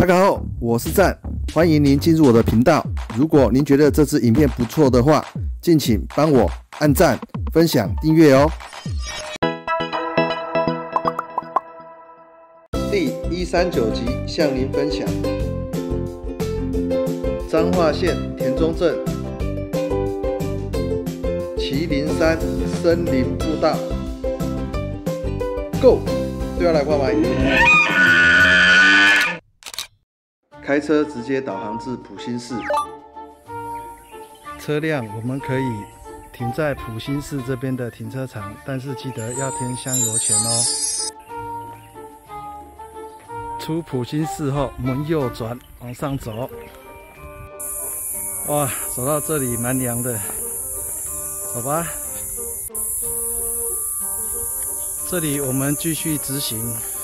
大家好，我是赞，欢迎您进入我的频道。如果您觉得这支影片不错的话，敬请帮我按赞、分享、订阅哦。第139集向您分享彰化县田中镇麒麟山森林步道 ，Go！ 都要来跨买。开车直接导航至埔心市，车辆我们可以停在埔心市这边的停车场，但是记得要添香油钱哦。出埔心市后，我们右转往上走。哇，走到这里蛮凉的，走吧。这里我们继续直行。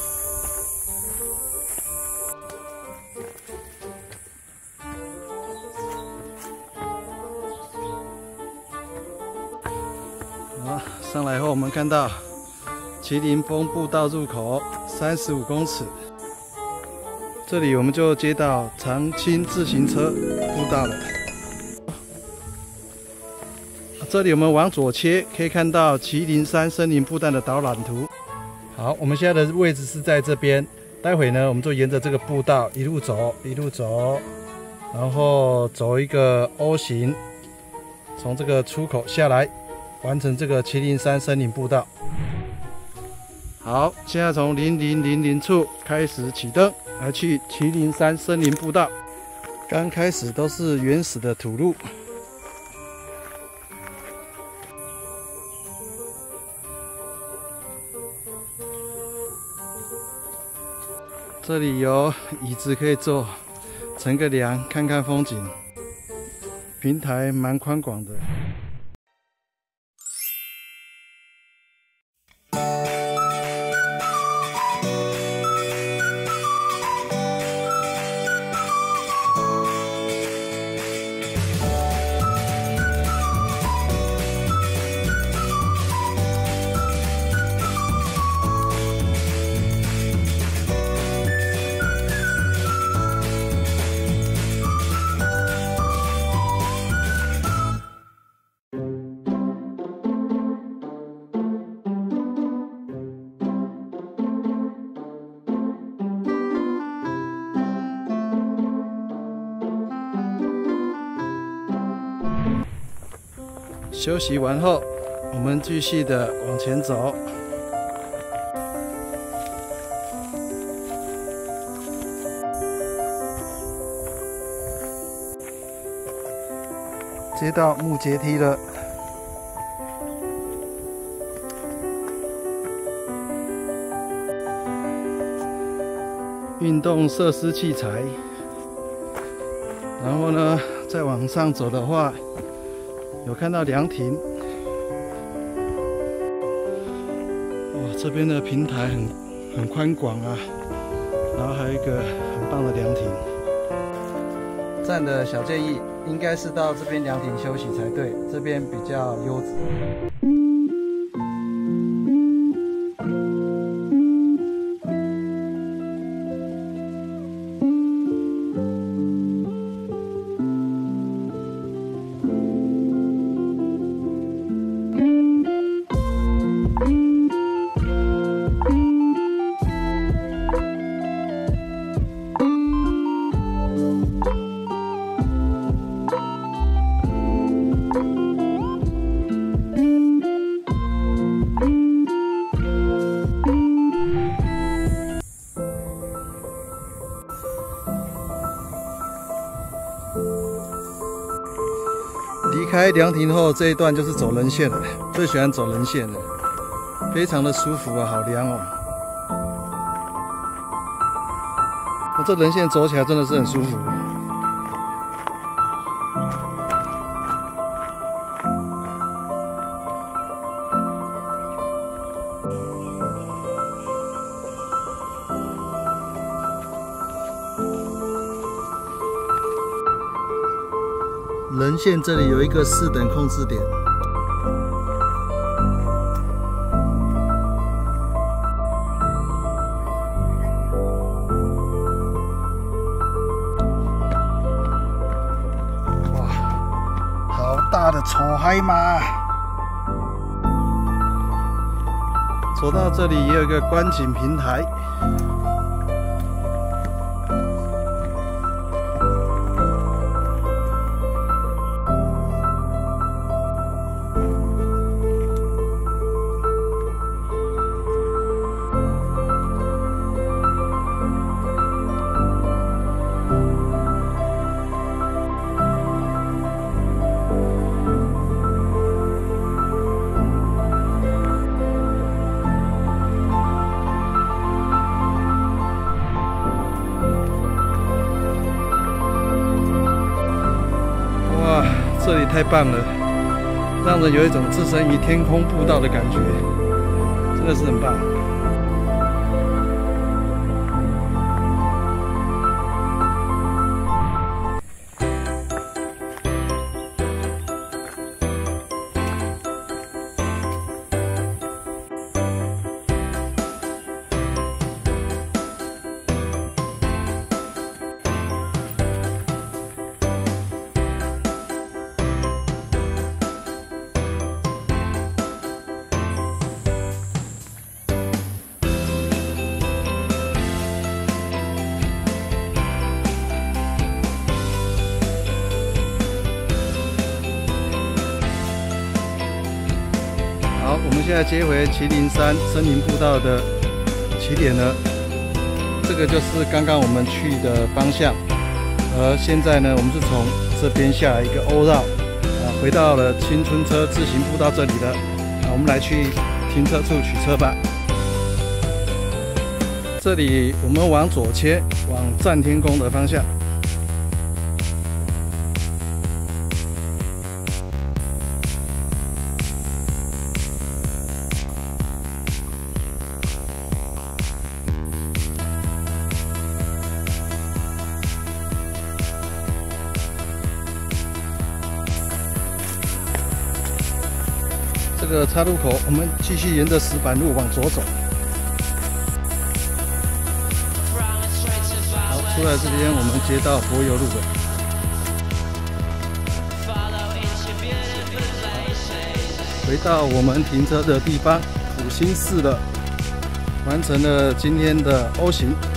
上来后，我们看到麒麟峰步道入口35公尺，这里我们就接到长青自行车步道了。这里我们往左切，可以看到麒麟山森林步道的导览图。好，我们现在的位置是在这边，待会呢，我们就沿着这个步道一路走，一路走，然后走一个 O 型，从这个出口下来。完成这个麒麟山森林步道。好，现在从0000处开始启灯，来去麒麟山森林步道。刚开始都是原始的土路，这里有椅子可以坐，乘个凉，看看风景。平台蛮宽广的。休息完后，我们继续的往前走。接到木阶梯了。运动设施器材。然后呢，再往上走的话，有看到凉亭，哇，这边的平台很宽广啊，然后还有一个很棒的凉亭。站的小建议，应该是到这边凉亭休息才对，这边比较优质。离开凉亭后，这一段就是走人线了，最喜欢走人线了，非常的舒服啊，好凉哦。这人线走起来真的是很舒服。人线这里有一个4等控制点。 大的丑海马。走到这里也有一个观景平台。 哇，这里太棒了，让人有一种置身于天空步道的感觉，真的是很棒。好，我们现在接回麒麟山森林步道的起点了。这个就是刚刚我们去的方向，而现在呢，我们是从这边下来一个欧绕，回到了青春车自行步道这里了。我们来去停车处取车吧。这里我们往左切，往占天宫的方向。 这个岔路口，我们继续沿着石板路往左走。好，出来这边我们接到柏油路了。回到我们停车的地方，五星寺了，完成了今天的 O 型。